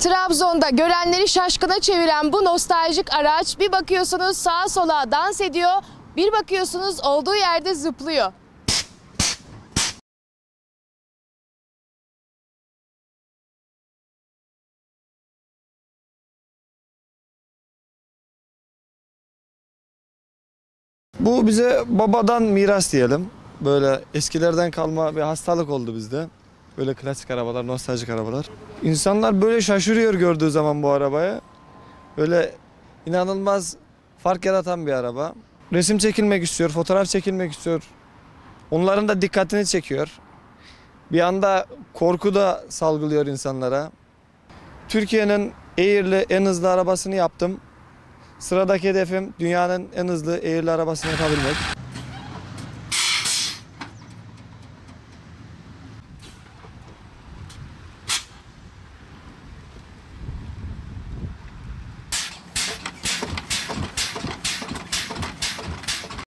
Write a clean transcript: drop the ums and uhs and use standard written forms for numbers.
Trabzon'da görenleri şaşkına çeviren bu nostaljik araç bir bakıyorsunuz sağa sola dans ediyor, bir bakıyorsunuz olduğu yerde zıplıyor. Bu bize babadan miras diyelim. Böyle eskilerden kalma bir hastalık oldu bizde. Böyle klasik arabalar, nostaljik arabalar. İnsanlar böyle şaşırıyor gördüğü zaman bu arabayı. Böyle inanılmaz fark yaratan bir araba. Resim çekilmek istiyor, fotoğraf çekilmek istiyor. Onların da dikkatini çekiyor. Bir anda korku da salgılıyor insanlara. Türkiye'nin eğirli en hızlı arabasını yaptım. Sıradaki hedefim dünyanın en hızlı eğirli arabasını yapabilmek.